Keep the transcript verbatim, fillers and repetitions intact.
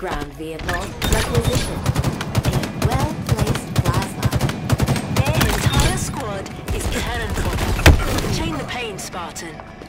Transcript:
ground vehicle requisitioned. A well-placed plasma. Their entire squad is cannon fodder. Chain the pain, Spartan.